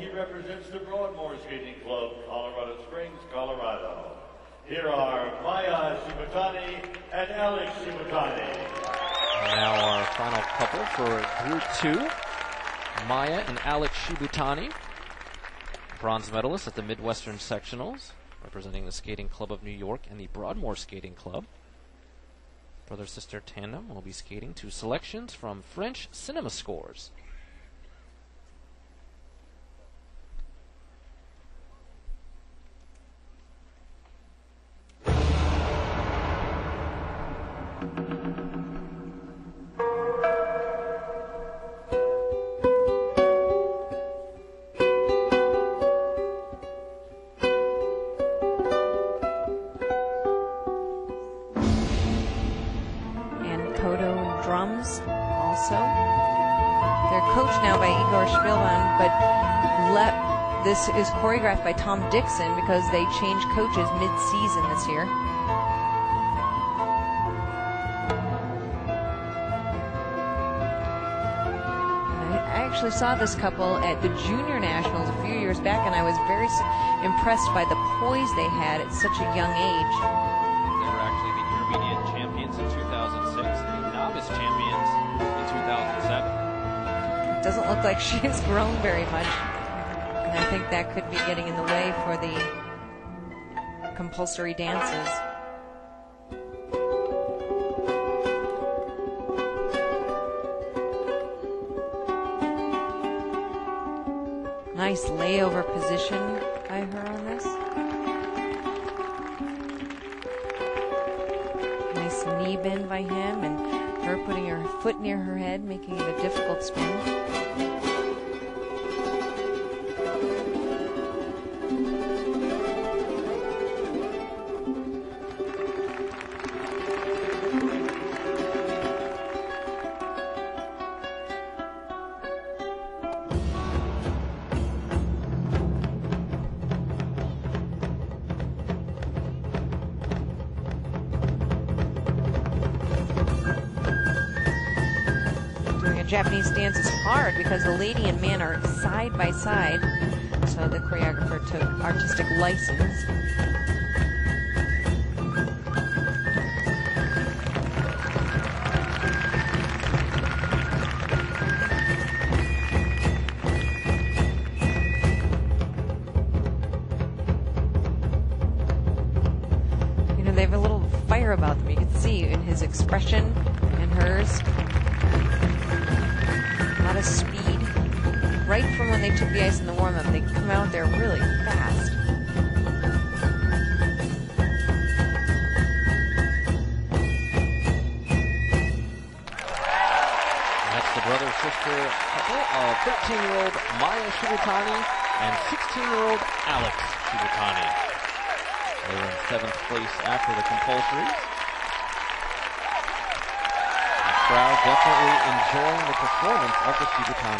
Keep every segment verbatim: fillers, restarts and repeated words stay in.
He represents the Broadmoor Skating Club, Colorado Springs, Colorado. Here are Maya Shimatani and Alex Shimatani. Now our final couple for Group two, Maya and Alex Shibutani, bronze medalists at the Midwestern Sectionals, representing the Skating Club of New York and the Broadmoor Skating Club. Brother-sister tandem will be skating to selections from French Cinema Scores. This is choreographed by Tom Dixon because they changed coaches mid-season this year. I actually saw this couple at the Junior Nationals a few years back, and I was very impressed by the poise they had at such a young age. They were actually the intermediate champions in two thousand six, the novice champions in two thousand seven. It doesn't look like she has grown very much. And I think that could be getting in the way for the compulsory dances. Nice layover position by her on this. Nice knee bend by him, and her putting her foot near her head, making it a difficult spin. Japanese dance is hard because the lady and man are side by side, so the choreographer took artistic license. You know, they have a little fire about them. You can see in his expression and hers. A lot of speed. Right from when they took the ice in the warm-up, they come out there really fast. That's the brother-sister couple of thirteen-year-old Maya Shibutani and sixteen-year-old Alex Shibutani. They were in seventh place after the compulsories. Crowd definitely enjoying the performance of the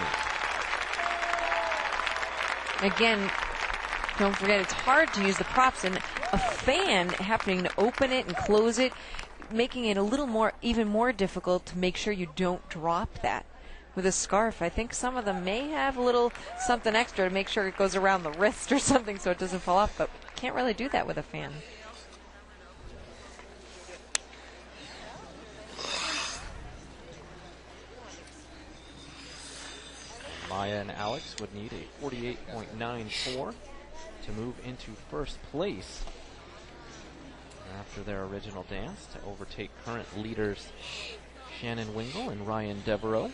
Shibutani. Again, don't forget it's hard to use the props, and a fan happening to open it and close it, making it a little more, even more difficult to make sure you don't drop that. With a scarf, I think some of them may have a little something extra to make sure it goes around the wrist or something so it doesn't fall off, but can't really do that with a fan. Maya and Alex would need a forty-eight point nine four to move into first place after their original dance to overtake current leaders Shannon Wingle and Ryan Devereaux.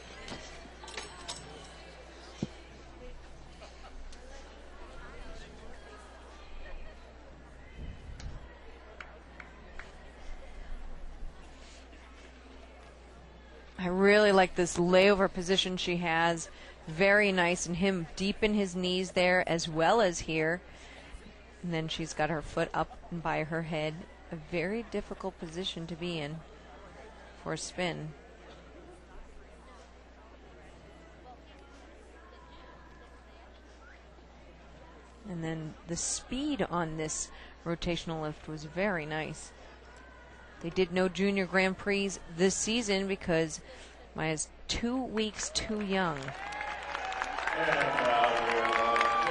I really like this layover position she has. Very nice, and him deep in his knees there as well as here. And then she's got her foot up and by her head. A very difficult position to be in for a spin. And then the speed on this rotational lift was very nice. They did no junior Grand Prix this season because Maya's two weeks too young. And now we're on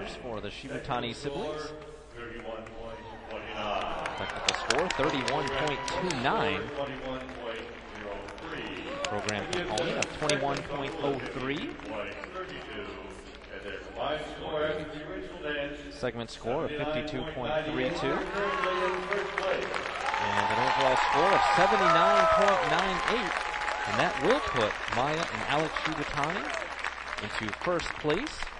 scores for the Shibutani siblings. thirty-one point two nine. Technical score thirty-one point two nine. twenty-one point zero three. Program component of twenty-one point oh three. And their combined score after the original dance. Segment score of fifty-two point three two. Currently in first place. And an overall score of seventy-nine point nine eight. And that will put Maya and Alex Shibutani into first place